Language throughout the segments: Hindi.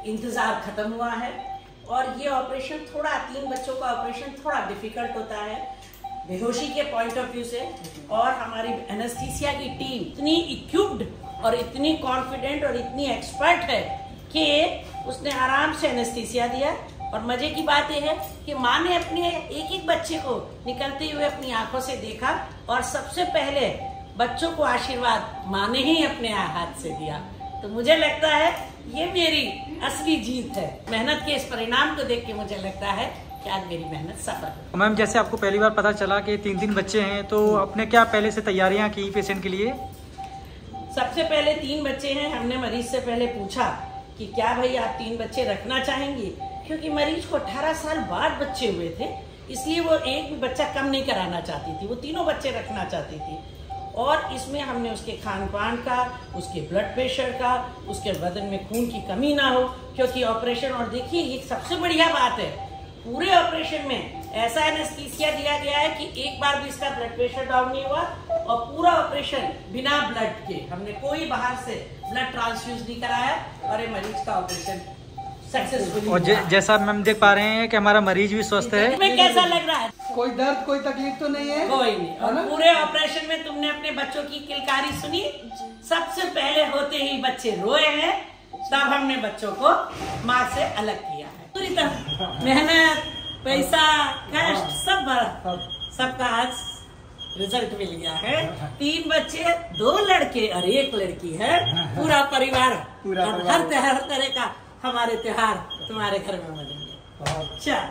इंतज़ार ख़त्म हुआ है और ये ऑपरेशन थोड़ा 3 बच्चों का ऑपरेशन थोड़ा डिफ़िकल्ट होता है बेहोशी के पॉइंट ऑफ व्यू से। और हमारी एनेस्थीसिया की टीम इतनी इक्विप्ड और इतनी कॉन्फिडेंट और इतनी एक्सपर्ट है कि उसने आराम से एनेस्थीसिया दिया। और मजे की बात यह है कि माँ ने अपने एक बच्चे को निकलते हुए अपनी आंखों से देखा और सबसे पहले बच्चों को आशीर्वाद माँ ने ही अपने हाथ से दिया। तो मुझे लगता है ये मेरी असली जीत है। मेहनत के इस परिणाम को देख के मुझे लगता है कि आज मेरी मेहनत सफल है। मैम, जैसे आपको पहली बार पता चला कि 3 बच्चे हैं, तो आपने क्या पहले से तैयारियां की पेशेंट के लिए? सबसे पहले 3 बच्चे हैं, हमने मरीज से पहले पूछा कि क्या भाई आप 3 बच्चे रखना चाहेंगे, क्योंकि मरीज को 18 साल बाद बच्चे हुए थे, इसलिए वो एक भी बच्चा कम नहीं कराना चाहती थी, वो तीनों बच्चे रखना चाहती थी। और इसमें हमने उसके खान पान का, उसके ब्लड प्रेशर का, उसके बदन में खून की कमी ना हो, क्योंकि ऑपरेशन, और देखिए ये सबसे बढ़िया बात है, पूरे ऑपरेशन में ऐसा एनेस्थीसिया दिया गया है कि एक बार भी इसका ब्लड प्रेशर डाउन नहीं हुआ और पूरा ऑपरेशन बिना ब्लड के, हमने कोई बाहर से ब्लड ट्रांसफ्यूज नहीं कराया और ये मरीज का ऑपरेशन सक्सेसफुली। और जैसा मैम देख पा रहे हैं कि हमारा मरीज भी स्वस्थ है। तुम्हें कैसा लग रहा है? कोई दर्द कोई तकलीफ तो नहीं है? कोई नहीं। और पूरे ऑपरेशन में तुमने अपने बच्चों की किलकारी सुनी? सबसे पहले होते ही बच्चे रोए हैं, तब हमने बच्चों को माँ से अलग किया है। पूरी तरह मेहनत, पैसा, कष्ट सबका आज रिजल्ट मिल गया है। 3 बच्चे, 2 लड़के और 1 लड़की है, पूरा परिवार। हर तरह का हमारे त्योहार तुम्हारे घर में मनेंगे। चल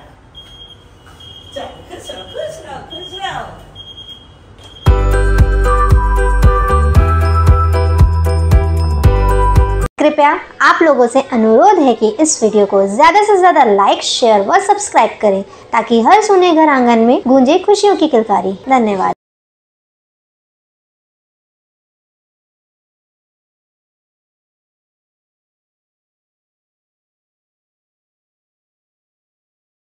खुश रहो, खुश रहो, खुश रहो। कृपया आप लोगों से अनुरोध है कि इस वीडियो को ज्यादा से ज्यादा लाइक, शेयर व सब्सक्राइब करें ताकि हर सुने घर आंगन में गूंजे खुशियों की किलकारी। धन्यवाद।